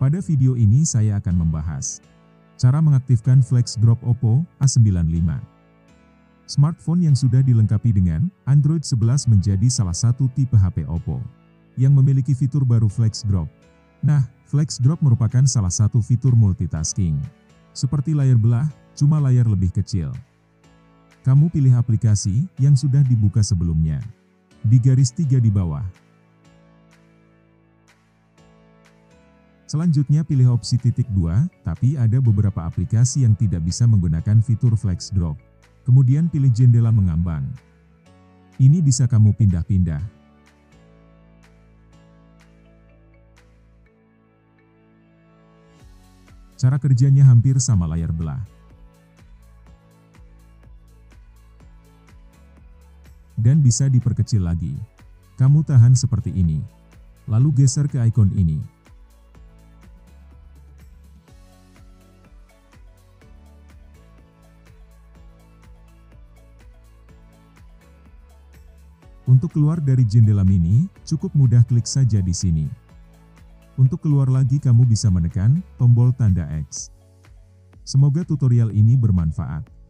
Pada video ini saya akan membahas cara mengaktifkan Flex Drop Oppo A95. Smartphone yang sudah dilengkapi dengan Android 11 menjadi salah satu tipe HP Oppo yang memiliki fitur baru Flex Drop. Nah, Flex Drop merupakan salah satu fitur multitasking. Seperti layar belah, cuma layar lebih kecil. Kamu pilih aplikasi yang sudah dibuka sebelumnya. Di garis 3 di bawah. Selanjutnya pilih opsi titik 2, tapi ada beberapa aplikasi yang tidak bisa menggunakan fitur Flex Drop. Kemudian pilih jendela mengambang. Ini bisa kamu pindah-pindah. Cara kerjanya hampir sama layar belah. Dan bisa diperkecil lagi. Kamu tahan seperti ini. Lalu geser ke ikon ini. Untuk keluar dari jendela mini, cukup mudah klik saja di sini. Untuk keluar lagi kamu bisa menekan tombol tanda X. Semoga tutorial ini bermanfaat.